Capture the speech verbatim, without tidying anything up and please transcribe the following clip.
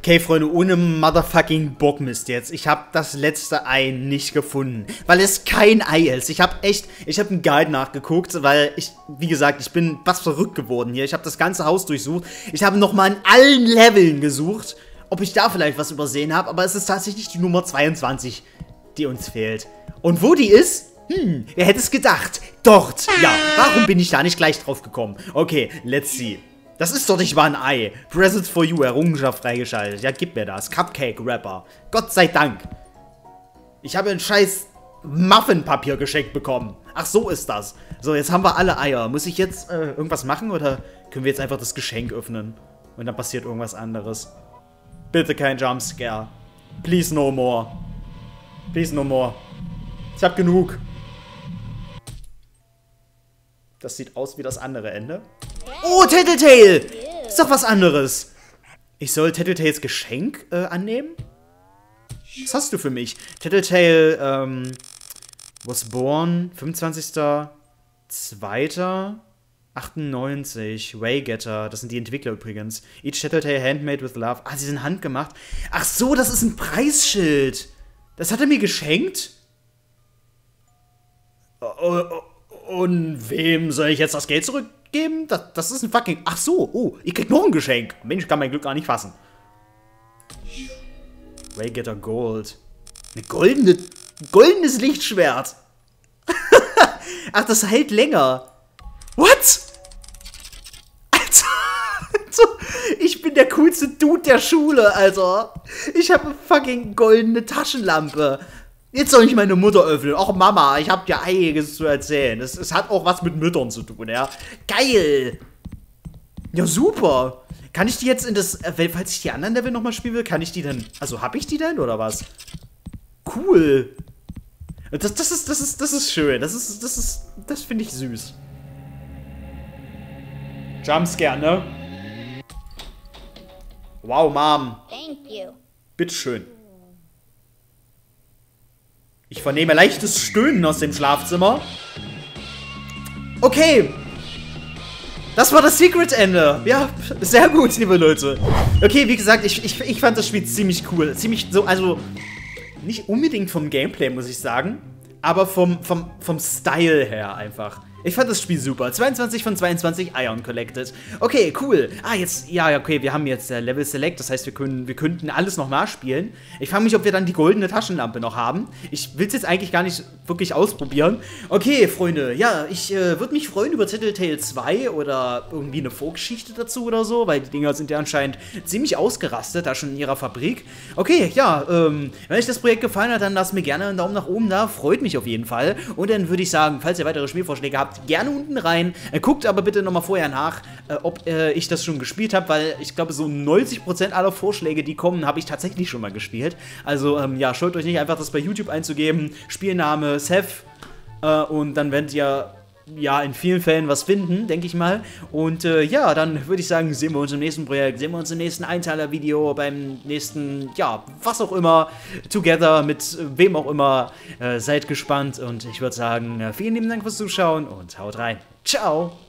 Okay, Freunde, ohne motherfucking Bockmist jetzt. Ich habe das letzte Ei nicht gefunden, weil es kein Ei ist. Ich habe echt, ich habe einen Guide nachgeguckt, weil ich, wie gesagt, ich bin was verrückt geworden hier. Ich habe das ganze Haus durchsucht. Ich habe nochmal in allen Leveln gesucht, ob ich da vielleicht was übersehen habe, aber es ist tatsächlich die Nummer zweiundzwanzig, die uns fehlt. Und wo die ist? Hm, wer hätte es gedacht? Dort! Ja, warum bin ich da nicht gleich drauf gekommen? Okay, let's see. Das ist doch nicht mal ein Ei. Presents for you, Errungenschaft freigeschaltet. Ja, gib mir das. Cupcake Wrapper. Gott sei Dank. Ich habe ein scheiß Muffinpapier geschenkt bekommen. Ach, so ist das. So, jetzt haben wir alle Eier. Muss ich jetzt äh, irgendwas machen oder können wir jetzt einfach das Geschenk öffnen? Und dann passiert irgendwas anderes. Bitte kein Jumpscare. Please no more. Please no more. Ich hab genug. Das sieht aus wie das andere Ende. Oh, Tattletale! Ist doch was anderes. Ich soll Tattletales Geschenk äh, annehmen? Was hast du für mich? Tattletale, ähm, was born, fünfundzwanzigster zweiter achtundneunzig, Waygetter, das sind die Entwickler übrigens. Each Tattletale handmade with love. Ah, sie sind handgemacht. Ach so, das ist ein Preisschild. Das hat er mir geschenkt? Und wem soll ich jetzt das Geld zurückgeben? Das, das ist ein fucking... Ach so, oh, ich krieg noch ein Geschenk. Mensch, ich kann mein Glück gar nicht fassen. Waygetter Gold. Eine goldene... Goldenes Lichtschwert. Ach, das hält länger. What? Alter. Ich bin der coolste Dude der Schule, Alter. Ich habe eine fucking goldene Taschenlampe. Jetzt soll ich meine Mutter öffnen. Och, Mama, ich hab dir einiges zu erzählen. Es, es hat auch was mit Müttern zu tun, ja. Geil. Ja, super. Kann ich die jetzt in das... Falls ich die anderen Level nochmal spielen will, kann ich die denn... Also, hab ich die denn, oder was? Cool. Das, das ist... Das ist... Das ist schön. Das ist... Das ist... Das finde ich süß. Jumpscare, ne? Wow, Mom. Thank you. Bitteschön. Ich vernehme leichtes Stöhnen aus dem Schlafzimmer. Okay. Das war das Secret-Ende. Ja, sehr gut, liebe Leute. Okay, wie gesagt, ich, ich, ich fand das Spiel ziemlich cool. Ziemlich so, also nicht unbedingt vom Gameplay, muss ich sagen. Aber vom, vom, vom Style her einfach. Ich fand das Spiel super. zweiundzwanzig von zweiundzwanzig Ion collected. Okay, cool. Ah, jetzt, ja, okay, wir haben jetzt äh, Level Select. Das heißt, wir können, wir könnten alles noch nachspielen. Ich frage mich, ob wir dann die goldene Taschenlampe noch haben. Ich will es jetzt eigentlich gar nicht wirklich ausprobieren. Okay, Freunde, ja, ich äh, würde mich freuen über Tattletale zwei oder irgendwie eine Vorgeschichte dazu oder so, weil die Dinger sind ja anscheinend ziemlich ausgerastet, da schon in ihrer Fabrik. Okay, ja, ähm, wenn euch das Projekt gefallen hat, dann lasst mir gerne einen Daumen nach oben da. Freut mich auf jeden Fall. Und dann würde ich sagen, falls ihr weitere Spielvorschläge habt, gerne unten rein. Äh, guckt aber bitte nochmal vorher nach, äh, ob äh, ich das schon gespielt habe, weil ich glaube, so neunzig Prozent aller Vorschläge, die kommen, habe ich tatsächlich schon mal gespielt. Also, ähm, ja, scheut euch nicht einfach, das bei YouTube einzugeben. Spielname Seth. Äh, und dann werdet ihr, ja, in vielen Fällen was finden, denke ich mal. Und, äh, ja, dann würde ich sagen, sehen wir uns im nächsten Projekt, sehen wir uns im nächsten Einteiler-Video, beim nächsten, ja, was auch immer, Together, mit wem auch immer. Äh, seid gespannt und ich würde sagen, vielen lieben Dank fürs Zuschauen und haut rein. Ciao!